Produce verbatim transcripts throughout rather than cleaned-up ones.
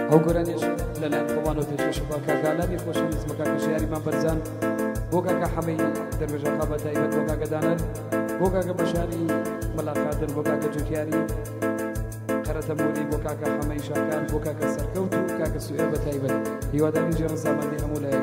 ئەو گۆرانیش لەلایەن خۆمانەوە پێشکەشە کاکالانی خۆشەویست بە کاکە شیاریمان بەرزان بۆ کاکە حەمەی دەربێژەخا بە تایبەت بۆ کاکە دانەر بۆ کاکە بەشاری مەلاقادر بۆ کاکە جوتیاری قەرەتەمۆلی بۆ کاکە حەمەی شاکان بۆ کاکە سەرکەوت و کاکە سوێر بە تایبەت هیواداری ژێڕە ساماندی هەموو لایەک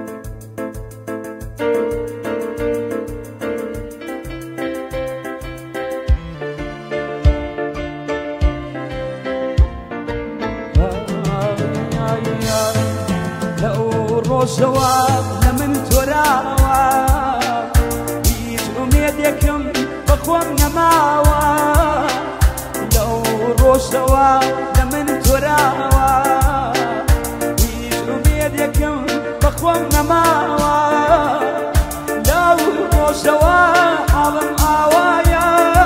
ڕۆژەوە لە من تۆراوە هیچ ئومێدێکم بەخۆم نەماوە لەو ڕۆژەوە لە من تۆراوە هیچ ئومێدێکم بەخۆم نەماوە لەو ڕۆژەوە حاڵم ئاوایە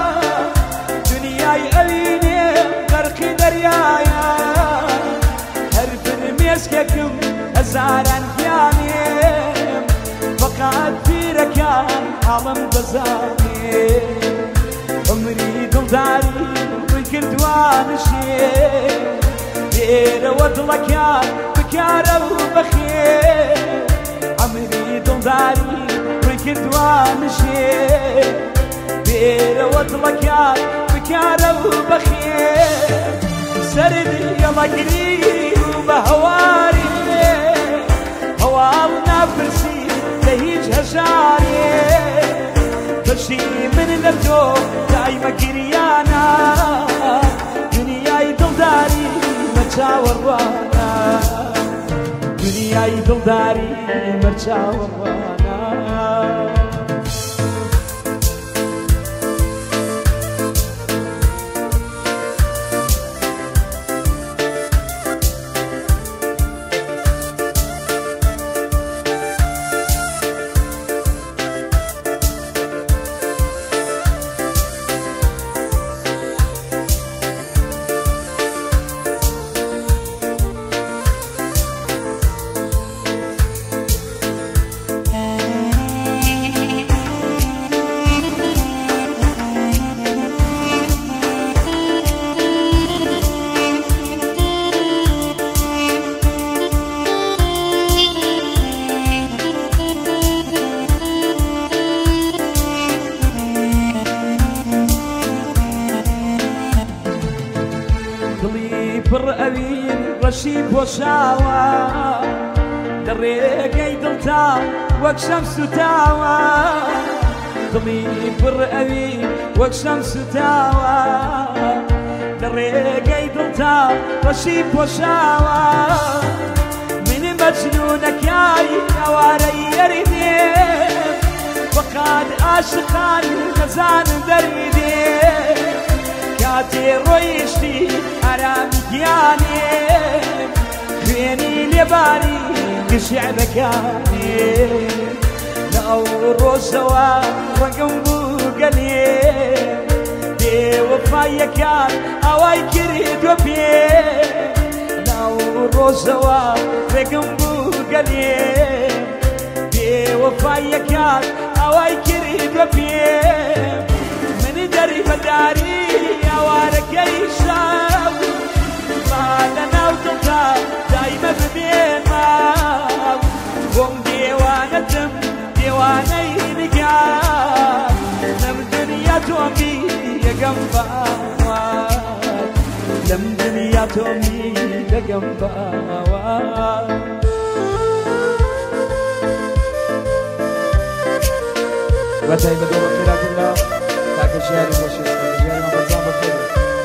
دنیای ئەوینێ غەرقی دەریایە هەر فرمێسکێکم هەزاران گیانێم فەقەت پیرەکان حاڵم دەزانێ عمری دڵداری ڕووی کردوانشێ لێرەوە دڵەکان بکارە و بەخێ عمری دڵداری ڕووی کردوانشێ لێرەوە دڵەکان بکارە و بەخێ سەردی گەڵەگری و بە هەواری هەواڵ ناپرسی لە هیچ هەژارێ بەشی من لە تۆ دایمە گریانە دنیای دڵداری مەچاوەڕوانە دنیای دڵداری مەچاوەڕوانە پڕ ئەوین ڕەشی پۆشاوە لە ڕێگەی دڵتا وەک شەم سوتاوە دڵی پڕ ئەوین وەک شەم سوتاوە لە ڕێگەی دڵتا ڕەشی پۆشاوە من مەجنونەکای ئەوارەی یەریدێم فەقەت عاشقان نەزانن دەریدێم کاتێ ڕۆیشتی ئارامی گیانێم خوێنی لێباری گشعبەکانێ لەو ڕۆژەوە ڕەنگەم بوو گەلێم بێوەفایەکان ئەوای کردووە پێ لەو ڕۆژەوە ڕێگەم بوو گەلێم بێوەفایەکان ئەوای کردووە پێ من دەری بەداری ئەوارەکەی شاو ما لەناو دڵتا دایمە ببێن ماو بۆم دێوانەتم دێوانەی نگار لەم دنیا تۆمی یەگەم باوار لەم دنیا تۆمی یەگەم باوار بەتایبەت بۆ خێراکردرا کاکە شیاری خۆشەویست ژیانمان بەرزان بەخێر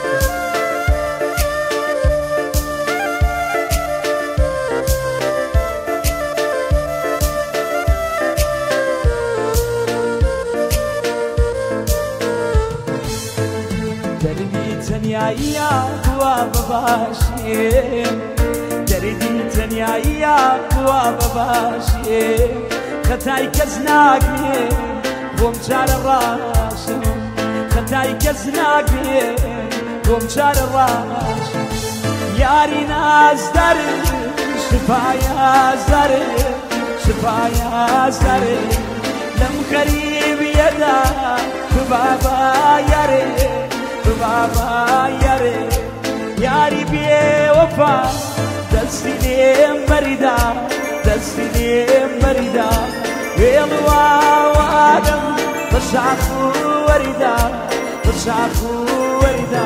دەردی تەنیاییە بووە بەباشێم دەردی تەنیاییە بووە بەباشێم خەتای کەس ناگرێم بۆم چارە ڕاشم خەتای کەس ناگرێم بۆم چارە ڕاشم یاری نازدارم شفای ئازارم شفای ئازارم لەم غەریبیەدا تو بابا یارێ بابا یاره یاری بێ وەفا دەستی لێم بەریدا دەستی لێم بەریدا وێڵواوادم بە شاخ و وەریدا بە شاخ و وەریدا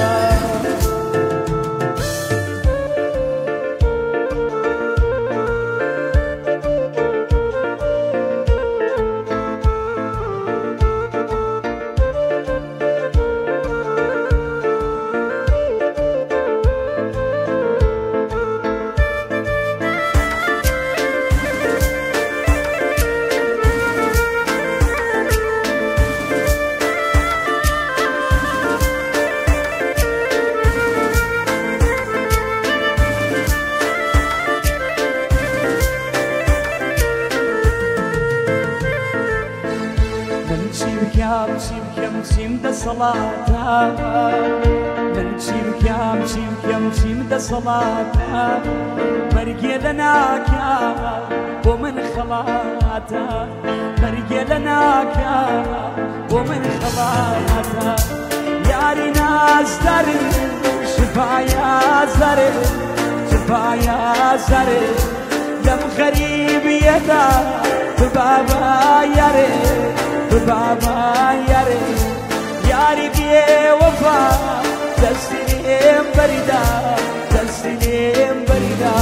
چیم دە سەڵاتە من چیم کام چیم کەم چیم دە سەڵاتە مەرگێ لە ناکە بۆ من خەڵاتە مەرگێ لە ناکە بۆ من خەڵاتە یاری نازدارێ شفایا زەرێ شفایا زەرێ لەم غەریبیەدا ببابا یارێ ببابا یارێ یاری بێوەفا دەستی لێم بەریدا دەستی لێم بەریدا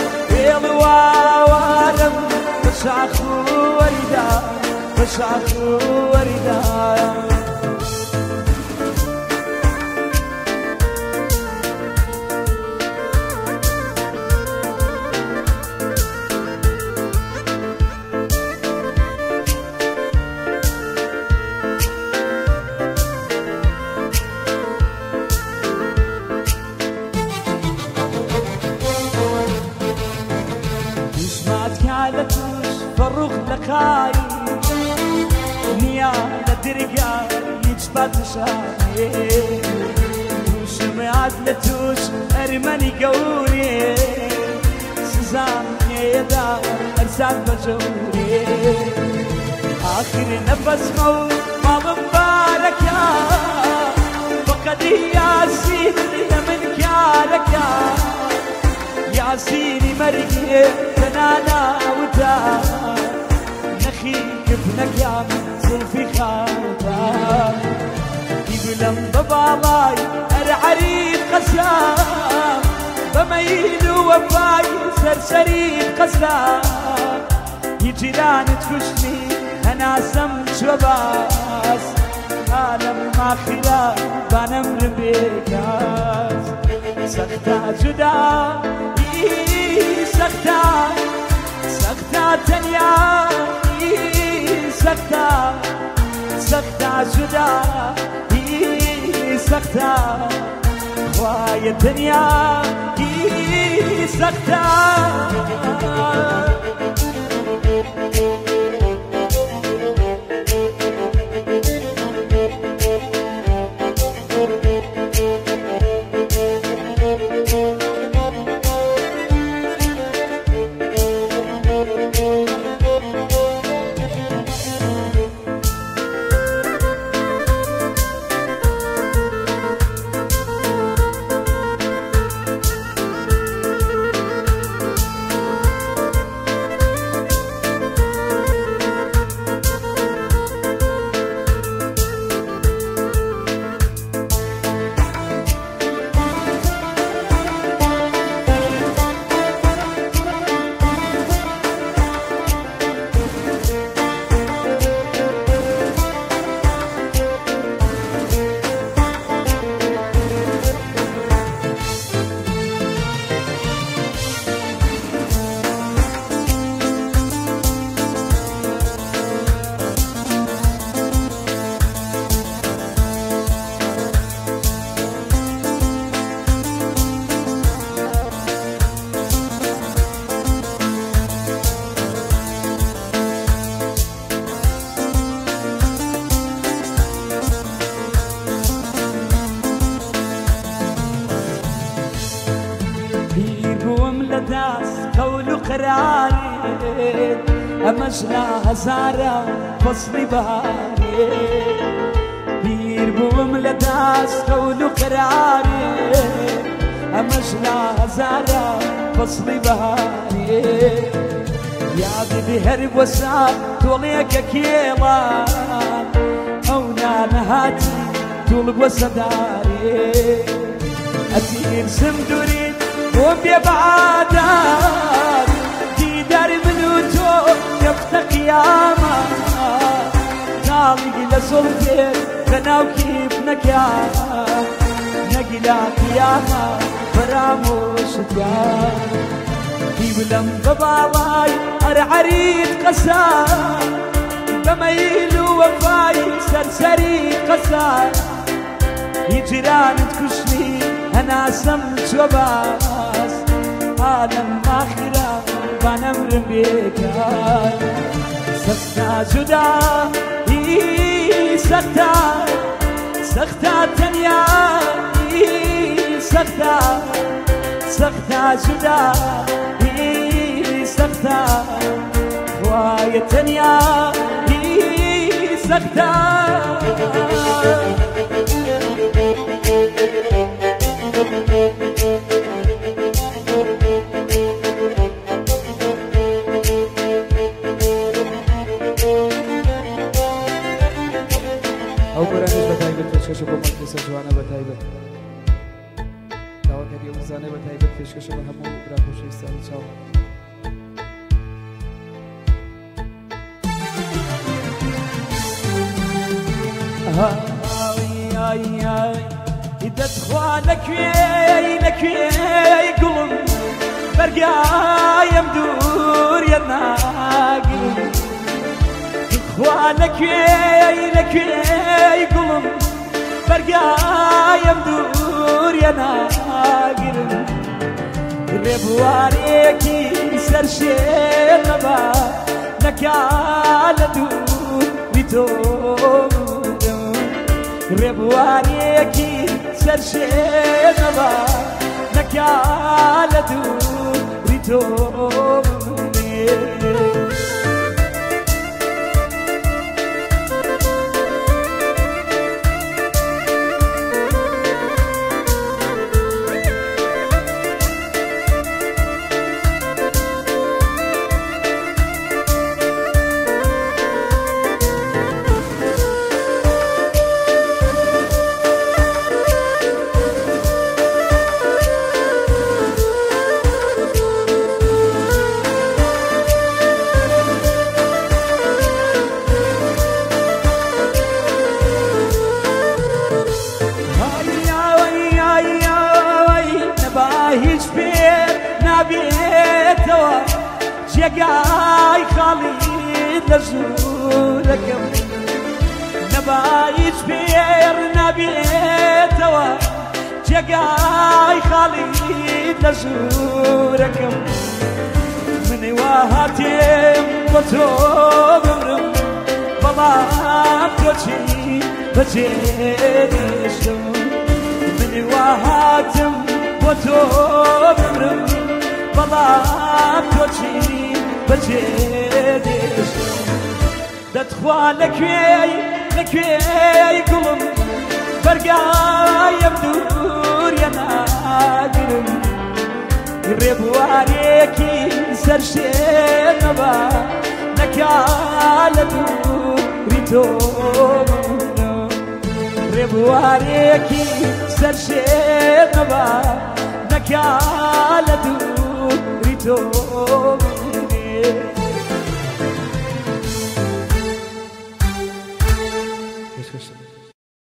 وێڵواوارم بە شاخ و وەریدا بە شاخ و وەریدا فرخ لقاري نيا لدرقا يجبات شاري توش معاد لتوش أرماني قوري سزام يدار أرسال بجوري آخر نفس موت ما مباركا فقد ياسين من كاركا ياسيني مرقي تنانا وتا نخيك ابنك يا من زلفي خاتا يقولن بباباي العريق قسام بميل وفاي سرسري قسام يجيران تفشني انا سمت وباس عالم ما خلاف بنمر بيكاس سختا جدا سختا سختا تنيا سختا سختا جدا سختا خوايا الدنيا سختا قراري أمشنا هزارة فصلي بهاري بير بوم لداس قول قراري مجلا زارا فصلي بهاري يا بيبي هرب وسع طوليك كيلان او نهاتي طولك وسداري أتير سمدوري وبيبعدان ديدار منوتو يفتق قيامة نالي لصلتين بناو كيف نكيا نقلا قيامة فراموش ديان بيبلم ببالاي أرعريد قسار بميل وفاي سرسري قسار هجران تكشني أنا سمت وباس عالم آخرة بنمر بك سختا جدا سختا سختا تنيا سختا سختا جدا سختا خوايا تنيا سختا او برانش بتایبت پیشکش با مجلس جوانه بتایبت دعوا کردی روزانه بتایبت پیشکش با همون برا خوشی سال چاو آی آی آی إذا تخوانك وينك قلم برقا يمدور يا ناقل تخوانك وينك قلم برقا يمدور يا ناقل ربواريكي سرشي نبا نكال دور بتوم ربواريكي سرشي نبا نكال دور بتوم جاي خالد لزوركم نبايت بير نبيتوا جاي خالد لزوركم من واهاتم وتوبرم بابا توشي بجيشتم من واهاتم وتوبرم بابا توشي بجيدش دتخوا لكوي لكوي قلم برقا يمدور يا ناقلم ربواريكي سرشي نبا نكال دور ريتوم ربواريكي سرشي نبا نكال دور ريتوم